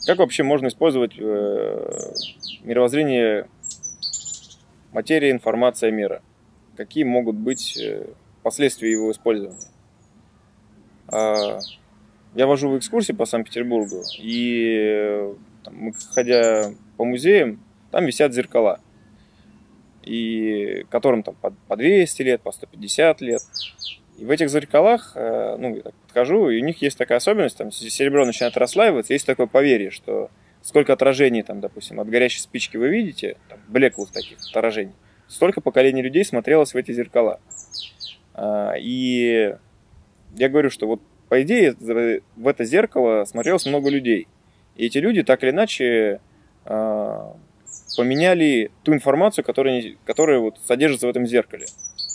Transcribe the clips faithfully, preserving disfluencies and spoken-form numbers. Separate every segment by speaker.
Speaker 1: Как вообще можно использовать мировоззрение материя, информация, мира? Какие могут быть последствия его использования? Я вожу в экскурсии по Санкт-Петербургу, и там, ходя по музеям, там висят зеркала, и которым там по двести лет, по сто пятьдесят лет. И в этих зеркалах, ну, я так подхожу, и у них есть такая особенность, там серебро начинает расслаиваться, есть такое поверье, что сколько отражений, там, допустим, от горящей спички вы видите, там, блеклых таких отражений, столько поколений людей смотрелось в эти зеркала. И я говорю, что вот по идее в это зеркало смотрелось много людей. И эти люди так или иначе поменяли ту информацию, которая, которая вот содержится в этом зеркале.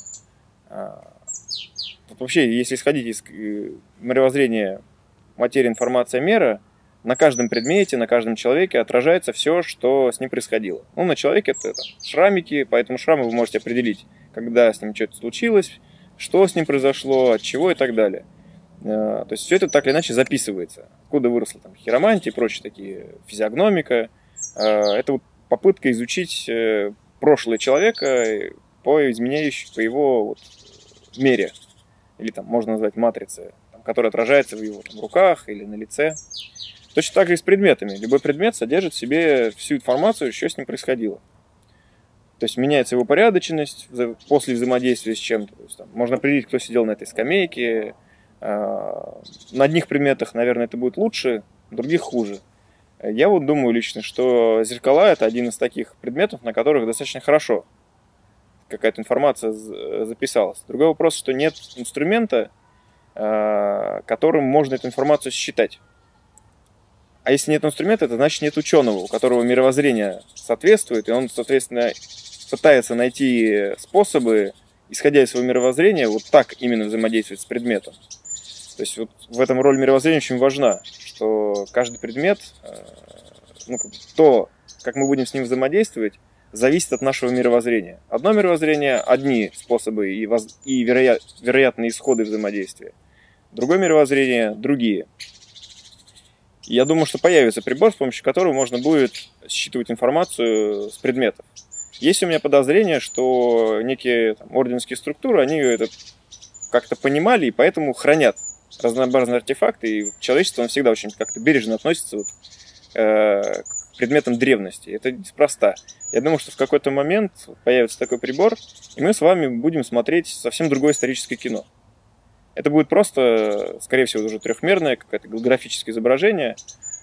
Speaker 1: Вот вообще, если исходить из мировоззрения материя, информация, мера, на каждом предмете, на каждом человеке отражается все, что с ним происходило. Ну, на человеке это, это шрамики, поэтому шрамы вы можете определить, когда с ним что-то случилось, что с ним произошло, от чего и так далее. То есть все это так или иначе записывается. Откуда выросла там хиромантия и прочие такие, физиогномика. Это вот попытка изучить прошлое человека по изменяющей, по его вот мере. Или там можно назвать матрицей, которая отражается в его там руках или на лице. Точно так же и с предметами. Любой предмет содержит в себе всю информацию, что с ним происходило. То есть меняется его порядочность после взаимодействия с чем-то. То есть, там, можно определить, кто сидел на этой скамейке. На одних предметах, наверное, это будет лучше, на других хуже. Я вот думаю лично, что зеркала – это один из таких предметов, на которых достаточно хорошо какая-то информация записалась. Другой вопрос, что нет инструмента, которым можно эту информацию считать. А если нет инструмента, это значит нет ученого, у которого мировоззрение соответствует, и он, соответственно, пытается найти способы, исходя из своего мировоззрения, вот так именно взаимодействовать с предметом. То есть вот в этом роль мировоззрения очень важна, что каждый предмет, ну, то, как мы будем с ним взаимодействовать, зависит от нашего мировоззрения. Одно мировоззрение – одни способы и, воз... и вероя... вероятные исходы взаимодействия. Другое мировоззрение – другие. И я думаю, что появится прибор, с помощью которого можно будет считывать информацию с предметов. Есть у меня подозрение, что некие там, орденские структуры, они это как-то понимали и поэтому хранят разнообразные артефакты. И человечество всегда очень как-то бережно относится вот, э, к предметам древности. Это неспроста. Я думаю, что в какой-то момент появится такой прибор, и мы с вами будем смотреть совсем другое историческое кино. Это будет просто, скорее всего, уже трехмерное, какое-то голографическое изображение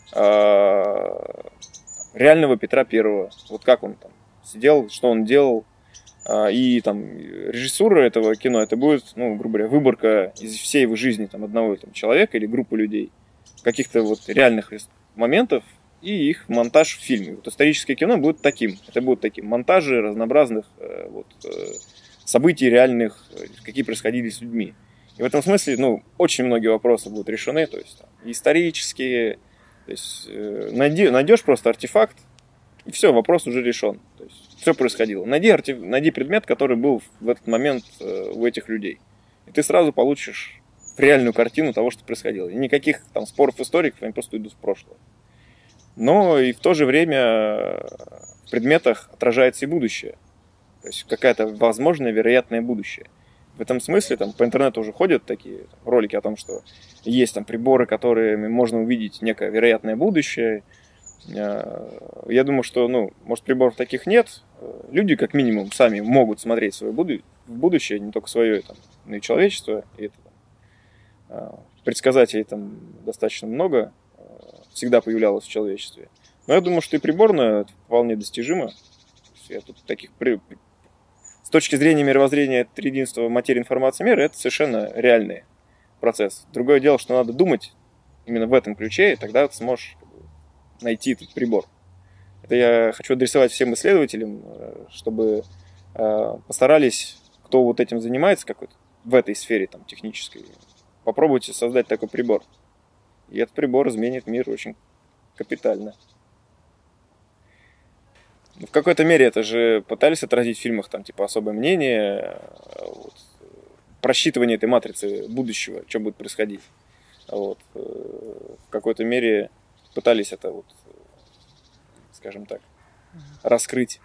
Speaker 1: э, реального Петра Первого. Вот как он там сидел, что он делал. Э, и там режиссура этого кино, это будет, ну, грубо говоря, выборка из всей его жизни там, одного там, человека или группы людей, каких-то вот реальных моментов, и их монтаж в фильме. Вот историческое кино будет таким. Это будут такие монтажи разнообразных э, вот, э, событий реальных, какие происходили с людьми. И в этом смысле, ну, очень многие вопросы будут решены, то есть там, исторические, то есть э, найди, найдешь просто артефакт, и все, вопрос уже решен. То есть все происходило. Найди, артеф... найди предмет, который был в этот момент э, у этих людей. И ты сразу получишь реальную картину того, что происходило. И никаких там споров историков, они просто идут в прошлое. Но и в то же время в предметах отражается и будущее. То есть какая-то возможное, вероятное будущее. В этом смысле там, по интернету уже ходят такие там, ролики о том, что есть там приборы, которыми можно увидеть некое вероятное будущее. Я думаю, что, ну, может, приборов таких нет. Люди, как минимум, сами могут смотреть свое буду- в будущее, не только свое, там, но и человечество. И это, там, предсказателей там достаточно много всегда появлялось в человечестве. Но я думаю, что и приборное вполне достижимо. Я тут таких при... С точки зрения мировоззрения триединства материи, информации, мира, это совершенно реальный процесс. Другое дело, что надо думать именно в этом ключе, и тогда ты сможешь найти этот прибор. Это я хочу адресовать всем исследователям, чтобы постарались, кто вот этим занимается какой-то в этой сфере там, технической, попробуйте создать такой прибор. И этот прибор изменит мир очень капитально. В какой-то мере это же пытались отразить в фильмах, там, типа, особое мнение, вот, просчитывание этой матрицы будущего, что будет происходить. Вот. В какой-то мере пытались это вот, скажем так, раскрыть.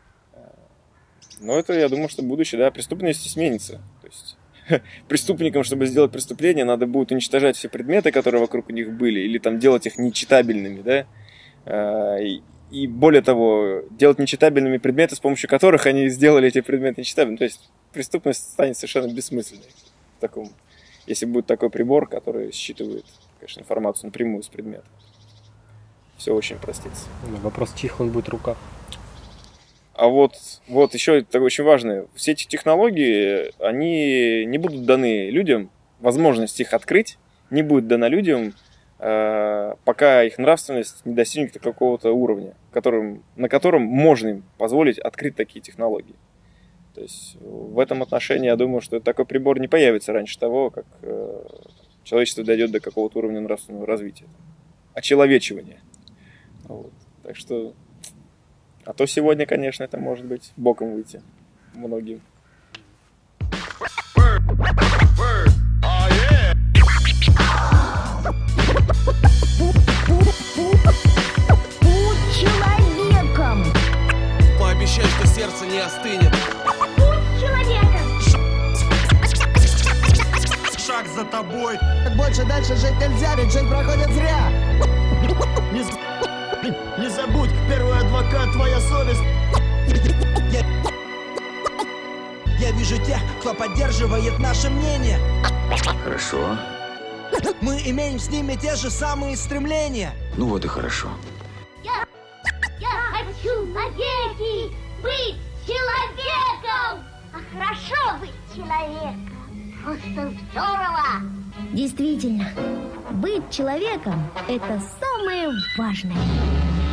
Speaker 1: Но это, я думаю, что будущее, да, преступность сменится. То есть преступникам, чтобы сделать преступление, надо будет уничтожать все предметы, которые вокруг них были, или там делать их нечитабельными, да. И, и более того, делать нечитабельными предметы, с помощью которых они сделали эти предметы нечитабельными. То есть преступность станет совершенно бессмысленной в таком, если будет такой прибор, который считывает, конечно, информацию напрямую с предмета. Все очень простится.
Speaker 2: Вопрос, чьих он будет в руках.
Speaker 1: А вот, вот еще это очень важно. Все эти технологии, они не будут даны людям, возможность их открыть не будет дана людям, э, пока их нравственность не достигнет какого-то уровня, которым, на котором можно им позволить открыть такие технологии. То есть в этом отношении я думаю, что такой прибор не появится раньше того, как э, человечество дойдет до какого-то уровня нравственного развития, очеловечивания. Вот. Так что... А то сегодня, конечно, это может быть боком выйти многим.
Speaker 3: Будь человеком!
Speaker 4: Пообещай, что сердце не остынет.
Speaker 3: Будь человеком!
Speaker 4: Шаг за тобой.
Speaker 5: Больше дальше жить нельзя, ведь жизнь проходит зря. Не, не забудь, первый адвокат, твоя совесть.
Speaker 6: Я, я вижу тех, кто поддерживает наше мнение.
Speaker 7: Хорошо.
Speaker 6: Мы имеем с ними те же самые стремления.
Speaker 7: Ну вот и хорошо.
Speaker 3: Я, я хочу навеки быть человеком! А хорошо быть человеком! Просто здорово! Действительно, быть человеком – это самое важное.